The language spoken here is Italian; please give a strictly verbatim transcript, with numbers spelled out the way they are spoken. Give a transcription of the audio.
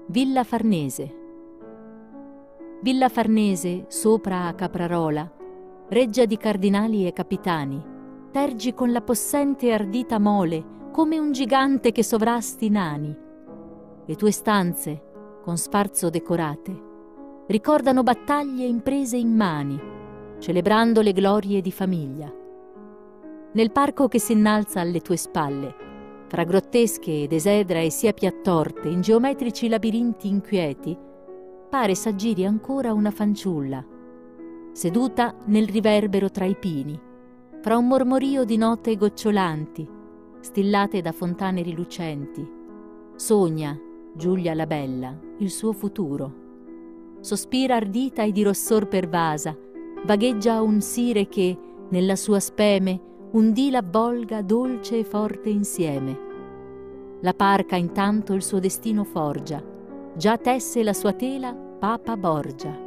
Villa Farnese. Villa Farnese, sopra a Caprarola, reggia di cardinali e capitani, tergi con la possente e ardita mole, come un gigante che sovrasti i nani. Le tue stanze, con sfarzo decorate, ricordano battaglie imprese in mani, celebrando le glorie di famiglia. Nel parco che si innalza alle tue spalle, fra grottesche ed esedra e siepi attorte, in geometrici labirinti inquieti, pare s'aggiri ancora una fanciulla, seduta nel riverbero tra i pini, fra un mormorio di note gocciolanti, stillate da fontane rilucenti. Sogna, Giulia la bella, il suo futuro. Sospira ardita e di rossor pervasa, vagheggia un sire che, nella sua speme, un dì l'avvolga dolce e forte insieme. La parca intanto il suo destino forgia, già tesse la sua tela Papa Borgia.